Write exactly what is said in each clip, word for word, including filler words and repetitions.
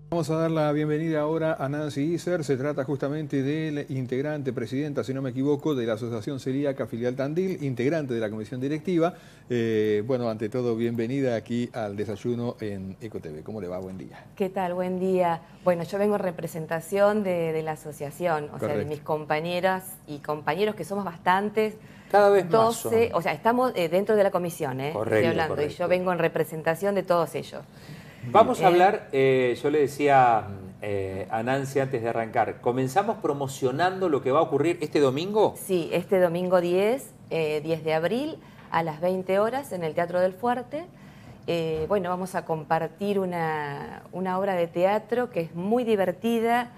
Vamos a dar la bienvenida ahora a Nancy Iser. Se trata justamente del integrante, presidenta, si no me equivoco, de la Asociación Celíaca Filial Tandil, integrante de la comisión directiva. Eh, bueno, ante todo, bienvenida aquí al desayuno en EcoTV. ¿Cómo le va? Buen día. ¿Qué tal? Buen día. Bueno, yo vengo en representación de, de la asociación, o Correcto. sea, de mis compañeras y compañeros, que somos bastantes. Cada vez más doce, son. o sea, estamos eh, dentro de la comisión, ¿eh? Correcto, Estoy hablando, correcto. y yo vengo en representación de todos ellos. Vamos a Eh, hablar, eh, yo le decía eh, a Nancy antes de arrancar, ¿comenzamos promocionando lo que va a ocurrir este domingo? Sí, este domingo diez, eh, diez de abril, a las veinte horas, en el Teatro del Fuerte. Eh, bueno, vamos a compartir una, una obra de teatro que es muy divertida,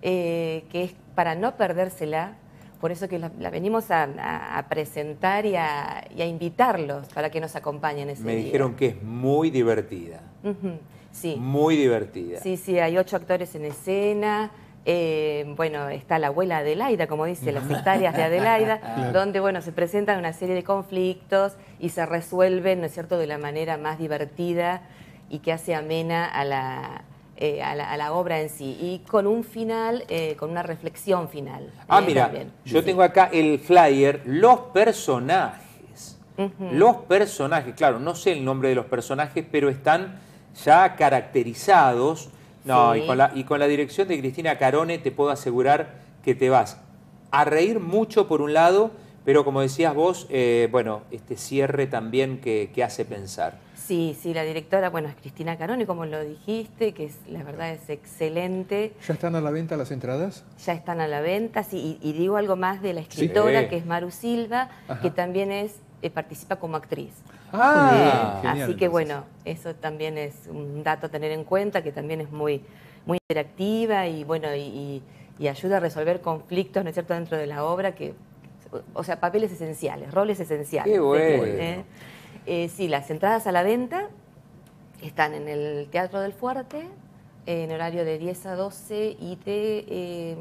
eh, que es para no perdérsela. Por eso que la, la venimos a, a, a presentar y a, y a invitarlos para que nos acompañen ese Me día. dijeron que es muy divertida. Uh-huh. Sí. Muy divertida. Sí, sí, hay ocho actores en escena. Eh, bueno, está la abuela Adelaida, como dice, las hectáreas de Adelaida, Claro. donde, bueno, se presentan una serie de conflictos y se resuelven, ¿no es cierto?, de la manera más divertida y que hace amena a la, eh, a la, a la obra en sí. Y con un final, eh, con una reflexión final. Ah, eh, mira, también. yo Sí. tengo acá el flyer, los personajes. Uh-huh. Los personajes, claro, no sé el nombre de los personajes, pero están ya caracterizados. No, Sí. y, con la, y con la dirección de Cristina Carone te puedo asegurar que te vas a reír mucho por un lado, pero como decías vos, eh, bueno, este cierre también que, que hace pensar. Sí, sí, la directora, bueno, es Cristina Carone, como lo dijiste, que es, la verdad es excelente. ¿Ya están a la venta las entradas? Ya están a la venta, sí, y, y digo algo más de la escritora, Sí. que es Maru Silva, Ajá. que también es, eh, participa como actriz. Ah, Eh, genial, así que entonces. bueno, eso también es un dato a tener en cuenta, que también es muy, muy interactiva y bueno, y, y, y ayuda a resolver conflictos, ¿no es cierto?, dentro de la obra, que, o sea, papeles esenciales, roles esenciales. Qué bueno. ¿eh? Eh, sí, las entradas a la venta están en el Teatro del Fuerte, en horario de diez a doce y de eh,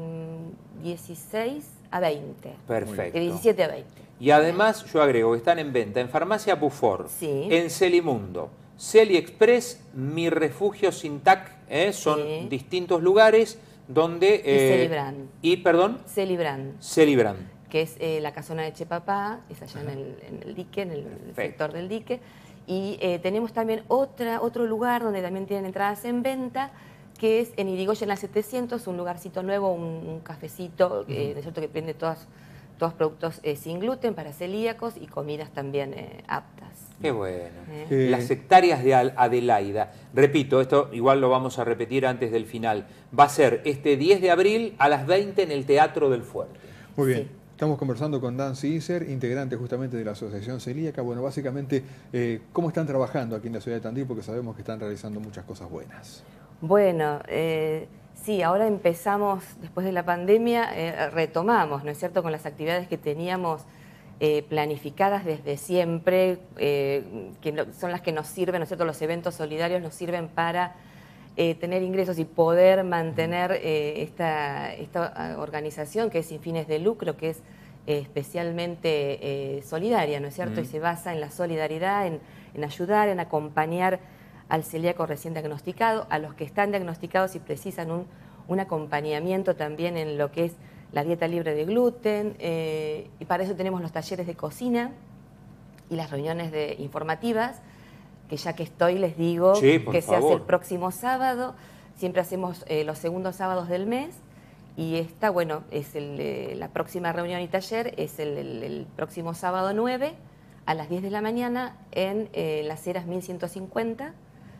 dieciséis a veinte. perfecto. De diecisiete a veinte. Y además, yo agrego que están en venta en Farmacia Bufor, Sí. en Celimundo, Celi Express, Mi Refugio Sintac, ¿eh? Son Sí. distintos lugares donde... Y Celibrand. Y, perdón, Celibrand, Celibrand. que es eh, la casona de Chepapá, es allá en el, en el dique, en el Perfecto. sector del dique. Y eh, tenemos también otra, otro lugar donde también tienen entradas en venta, que es en Irigoyen la setecientos, un lugarcito nuevo, un, un cafecito, eh, ¿no es cierto?, que vende todas, todos productos eh, sin gluten para celíacos y comidas también eh, aptas. Qué bueno. Eh. Las hectáreas de Adelaida. Repito, esto igual lo vamos a repetir antes del final. Va a ser este diez de abril a las veinte en el Teatro del Fuerte. Muy bien. Sí. Estamos conversando con Nancy Iser, integrante justamente de la Asociación Celíaca. Bueno, básicamente, eh, ¿cómo están trabajando aquí en la ciudad de Tandil? Porque sabemos que están realizando muchas cosas buenas. Bueno, eh, sí, ahora empezamos, después de la pandemia, eh, retomamos, ¿no es cierto?, con las actividades que teníamos eh, planificadas desde siempre, eh, que no, son las que nos sirven, ¿no es cierto?, los eventos solidarios nos sirven para eh, tener ingresos y poder mantener eh, esta, esta organización que es sin fines de lucro, que es eh, especialmente eh, solidaria, ¿no es cierto?, Mm. y se basa en la solidaridad, en, en ayudar, en acompañar al celíaco recién diagnosticado, a los que están diagnosticados y precisan un, un acompañamiento también en lo que es la dieta libre de gluten, eh, y para eso tenemos los talleres de cocina y las reuniones de informativas, que ya que estoy les digo Sí, por que se hace favor. el próximo sábado, siempre hacemos eh, los segundos sábados del mes, y esta, bueno, es el, eh, la próxima reunión y taller es el, el, el próximo sábado nueve a las diez de la mañana en eh, Las Heras mil ciento cincuenta,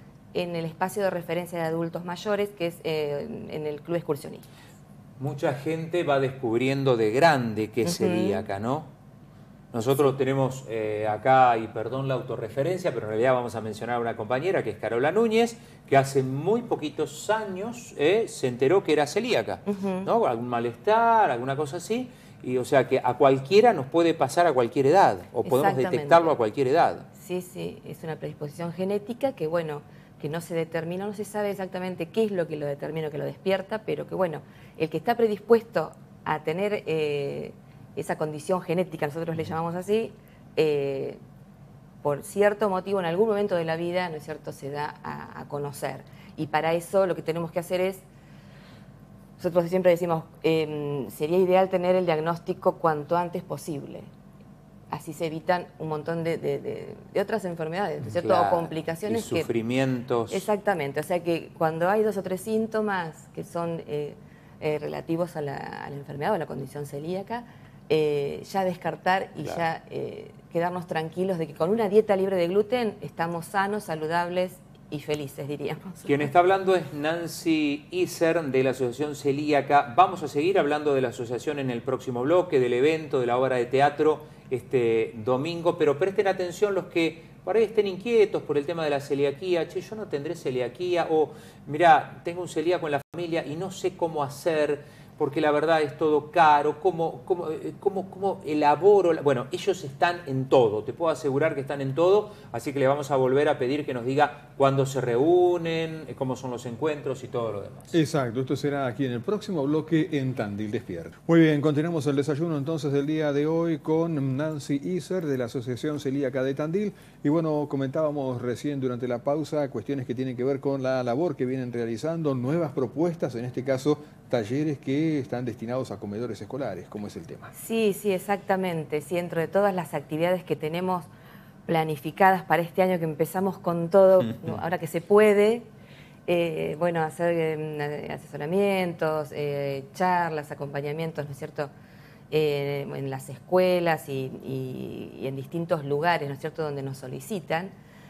en el espacio de referencia de adultos mayores, que es eh, en el Club Excursionista. Mucha gente va descubriendo de grande que es Ujú. celíaca, ¿no? Nosotros tenemos eh, acá, y perdón la autorreferencia, pero en realidad vamos a mencionar a una compañera que es Carola Núñez, que hace muy poquitos años eh, se enteró que era celíaca, Ujú. ¿no? Algún malestar, alguna cosa así. Y o sea que a cualquiera nos puede pasar a cualquier edad, o podemos Exactamente. detectarlo a cualquier edad. Sí, sí, es una predisposición genética que, bueno, que no se determina, no se sabe exactamente qué es lo que lo determina o que lo despierta, pero que, bueno, el que está predispuesto a tener eh, esa condición genética, nosotros le llamamos así, eh, por cierto motivo, en algún momento de la vida, ¿no es cierto?, se da a, a conocer. y para eso lo que tenemos que hacer es, nosotros siempre decimos, eh, sería ideal tener el diagnóstico cuanto antes posible. Así se evitan un montón de, de, de, de otras enfermedades, ¿cierto? Claro, o complicaciones. Y sufrimientos. Que, exactamente, o sea que cuando hay dos o tres síntomas que son eh, eh, relativos a la, a la enfermedad o a la condición celíaca, eh, ya descartar y claro. ya eh, quedarnos tranquilos de que con una dieta libre de gluten estamos sanos, saludables y felices, diríamos. Quien está hablando es Nancy Iser de la Asociación Celíaca. Vamos a seguir hablando de la asociación en el próximo bloque, del evento, de la obra de teatro este domingo, pero presten atención los que por ahí estén inquietos por el tema de la celiaquía. Che, yo no tendré celiaquía, o mirá, tengo un celíaco en la familia y no sé cómo hacer, porque la verdad es todo caro, ¿cómo, cómo, cómo, cómo elaboro? Bueno, ellos están en todo, te puedo asegurar que están en todo, así que le vamos a volver a pedir que nos diga cuándo se reúnen, cómo son los encuentros y todo lo demás. Exacto, esto será aquí en el próximo bloque en Tandil Despierta. Muy bien, continuamos el desayuno entonces del día de hoy con Nancy Iser de la Asociación Celíaca de Tandil. Y bueno, comentábamos recién durante la pausa cuestiones que tienen que ver con la labor que vienen realizando, nuevas propuestas, en este caso talleres que están destinados a comedores escolares. ¿Cómo es el tema? Sí, sí, exactamente. Sí, dentro de todas las actividades que tenemos planificadas para este año, que empezamos con todo, ¿no? Ahora que se puede, eh, bueno, hacer eh, asesoramientos, eh, charlas, acompañamientos, ¿no es cierto?, eh, en las escuelas y, y, y en distintos lugares, ¿no es cierto?, donde nos solicitan.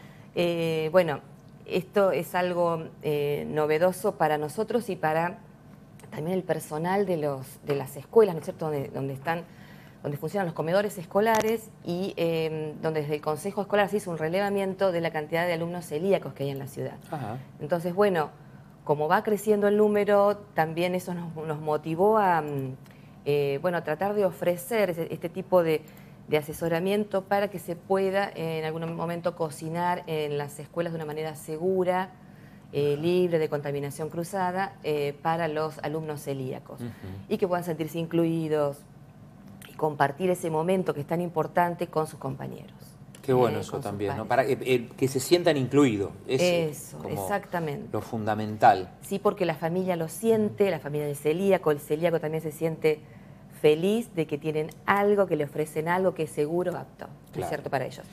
Eh, bueno, esto es algo eh, novedoso para nosotros y para también el personal de, los, de las escuelas, ¿no es cierto?, donde, donde, están, donde funcionan los comedores escolares y eh, donde desde el Consejo Escolar se hizo un relevamiento de la cantidad de alumnos celíacos que hay en la ciudad. Ajá. Entonces, bueno, como va creciendo el número, también eso nos, nos motivó a, eh, bueno, a tratar de ofrecer ese, este tipo de, de asesoramiento para que se pueda en algún momento cocinar en las escuelas de una manera segura, Eh, libre de contaminación cruzada eh, para los alumnos celíacos. Uh-huh. Y que puedan sentirse incluidos y compartir ese momento que es tan importante con sus compañeros. Qué bueno eh, eso también, ¿no? Para eh, eh, que se sientan incluidos. Eso, exactamente. Lo fundamental. Sí, porque la familia lo siente, la familia del celíaco, el celíaco también se siente feliz de que tienen algo, que le ofrecen algo que es seguro, apto, claro. Es cierto, para ellos.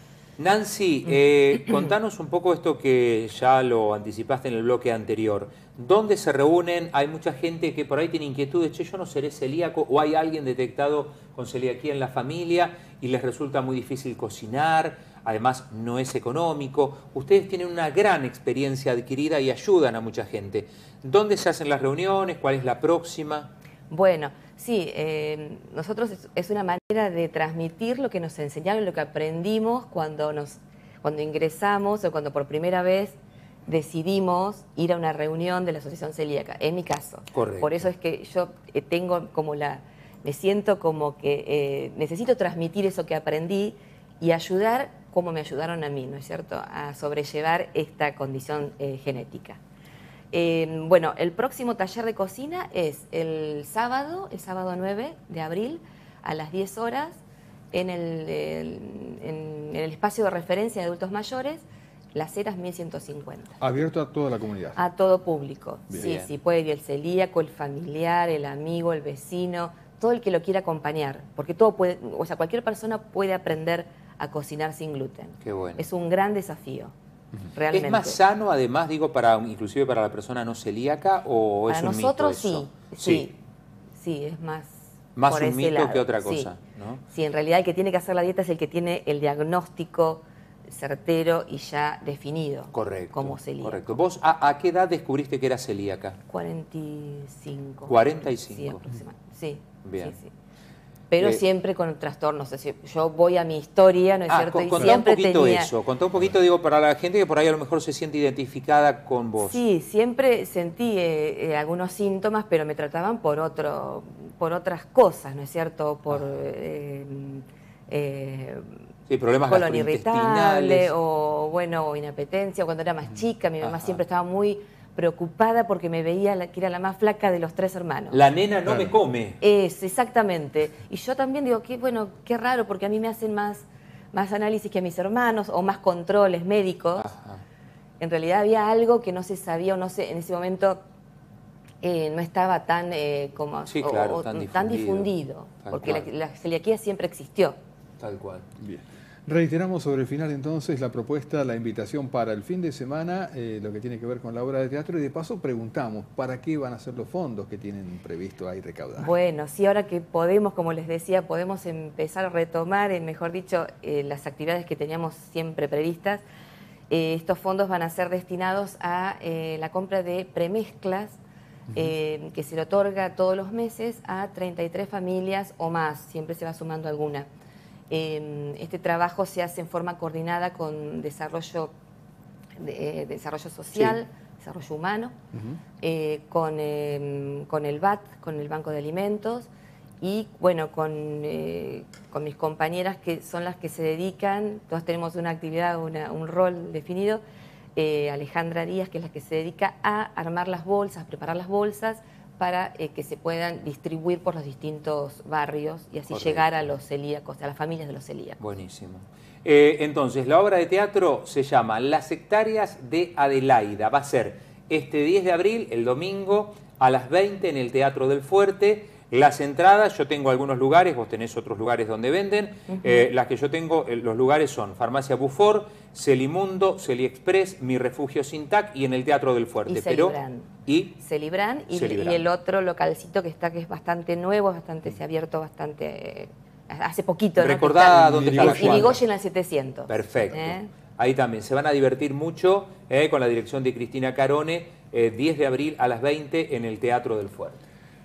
Nancy, eh, contanos un poco esto que ya lo anticipaste en el bloque anterior. ¿Dónde se reúnen? Hay mucha gente que por ahí tiene inquietudes, che, yo no seré celíaco, o hay alguien detectado con celiaquía en la familia y les resulta muy difícil cocinar, además no es económico. Ustedes tienen una gran experiencia adquirida y ayudan a mucha gente. ¿Dónde se hacen las reuniones? ¿Cuál es la próxima? Bueno, sí, eh, nosotros es, es una manera de transmitir lo que nos enseñaron, lo que aprendimos cuando, nos, cuando ingresamos o cuando por primera vez decidimos ir a una reunión de la Asociación Celíaca, en mi caso. Correcto. Por eso es que yo eh, tengo como la, me siento como que eh, necesito transmitir eso que aprendí y ayudar como me ayudaron a mí, ¿no es cierto?, a sobrellevar esta condición eh, genética. Eh, bueno, el próximo taller de cocina es el sábado, el sábado nueve de abril, a las diez horas, en el, el, en el espacio de referencia de adultos mayores, Las Heras mil ciento cincuenta. ¿Abierto a toda la comunidad? A todo público. Bien. Sí, sí, puede ir el celíaco, el familiar, el amigo, el vecino, todo el que lo quiera acompañar, porque todo puede, o sea, cualquier persona puede aprender a cocinar sin gluten. Qué bueno. Es un gran desafío. Realmente. ¿Es más sano, además, digo, para inclusive para la persona no celíaca, o para es un nosotros mito eso? Sí, sí, sí, es más Más por un ese mito lado. que otra cosa, sí. ¿no? Sí, en realidad el que tiene que hacer la dieta es el que tiene el diagnóstico certero y ya definido. Correcto, como celíaco. Correcto. ¿Vos a, a qué edad descubriste que eras celíaca? cuarenta y cinco. cuarenta y cinco. Sí, aproximadamente. Sí, bien. Sí, sí. Pero eh, siempre con trastornos. Es decir, yo voy a mi historia, ¿no es ah, cierto? Con, y contá siempre un poquito tenía... eso. Contá un poquito, digo, para la gente que por ahí a lo mejor se siente identificada con vos. Sí, siempre sentí eh, eh, algunos síntomas, pero me trataban por otro, por otras cosas, ¿no es cierto? Por eh, eh, sí, problemas colon irritable gastrointestinales. o, bueno, o inapetencia. Cuando era más chica, mi mamá Ajá. siempre estaba muy preocupada porque me veía la, que era la más flaca de los tres hermanos. La nena no claro. me come. Es, exactamente. Y yo también digo, qué bueno, qué raro, porque a mí me hacen más, más análisis que a mis hermanos o más controles médicos. Ajá. en realidad había algo que no se sabía o no se, en ese momento eh, no estaba tan, eh, como, sí, claro, o, tan, tan difundido, difundido, porque la, la celiaquía siempre existió. Tal cual. Bien. Reiteramos sobre el final entonces la propuesta, la invitación para el fin de semana, eh, lo que tiene que ver con la obra de teatro, y de paso preguntamos, ¿para qué van a ser los fondos que tienen previsto ahí recaudar? Bueno, sí, ahora que podemos, como les decía, podemos empezar a retomar, eh, mejor dicho, eh, las actividades que teníamos siempre previstas. Eh, estos fondos van a ser destinados a eh, la compra de premezclas, uh-huh. eh, que se le otorga todos los meses a treinta y tres familias o más, siempre se va sumando alguna. Este trabajo se hace en forma coordinada con desarrollo, de, desarrollo social, sí. desarrollo humano, uh-huh. eh, con, eh, con el B A T, con el Banco de Alimentos, y bueno, con, eh, con mis compañeras que son las que se dedican, todas tenemos una actividad, una, un rol definido, eh, Alejandra Díaz, que es la que se dedica a armar las bolsas, preparar las bolsas, para eh, que se puedan distribuir por los distintos barrios y así Correcto. Llegar a los celíacos, a las familias de los celíacos. Buenísimo. Eh, entonces, la obra de teatro se llama Las hectáreas de Adelaida. Va a ser este diez de abril, el domingo, a las veinte en el Teatro del Fuerte. Las entradas, yo tengo algunos lugares, vos tenés otros lugares donde venden. Uh-huh. eh, las que yo tengo, eh, los lugares son Farmacia Bufor, Celimundo, Celiexpress, Mi Refugio Sintac y en el Teatro del Fuerte. Y Celibran. ¿Y? Celibran y, y el otro localcito que está, que es bastante nuevo, bastante, se ha abierto bastante, eh, hace poquito. Recordá ¿no? dónde está la cuadra. Irigoyen al setecientos. Perfecto. ¿Eh? Ahí también se van a divertir mucho eh, con la dirección de Cristina Carone, eh, diez de abril a las veinte en el Teatro del Fuerte.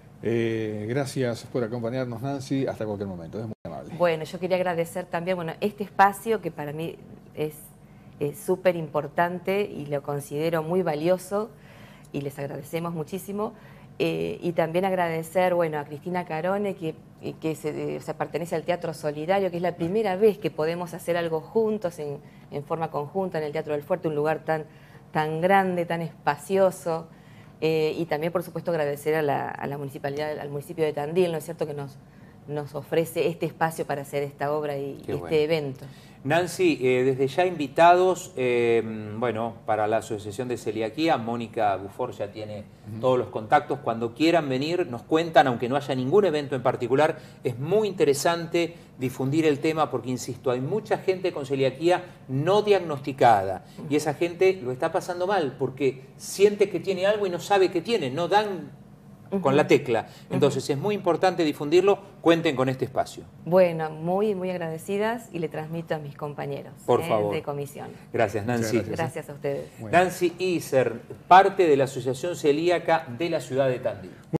Eh, gracias por acompañarnos, Nancy, hasta cualquier momento, es muy amable. Bueno, yo quería agradecer también, bueno, este espacio que para mí es súper importante y lo considero muy valioso y les agradecemos muchísimo. Eh, y también agradecer, bueno, a Cristina Carone, que, que se, o sea, pertenece al Teatro Solidario, que es la primera vez que podemos hacer algo juntos, en, en forma conjunta, en el Teatro del Fuerte, un lugar tan, tan grande, tan espacioso. Eh, y también, por supuesto, agradecer a la, a la municipalidad, al municipio de Tandil, ¿no es cierto?, que nos, nos ofrece este espacio para hacer esta obra y Qué este bueno. evento. Nancy, eh, desde ya invitados, eh, bueno, para la Asociación de Celiaquía, Mónica Bufor ya tiene uh-huh. todos los contactos. Cuando quieran venir, nos cuentan, aunque no haya ningún evento en particular. Es muy interesante difundir el tema porque, insisto, hay mucha gente con celiaquía no diagnosticada y esa gente lo está pasando mal porque siente que tiene algo y no sabe que tiene, no dan uh-huh. con la tecla. Entonces uh-huh. es muy importante difundirlo. Cuenten con este espacio. Bueno, muy, muy agradecidas y le transmito a mis compañeros Por eh, favor. de comisión. Gracias, Nancy. Gracias, gracias a ustedes. Bueno. Nancy Iser, parte de la Asociación Celíaca de la ciudad de Tandil.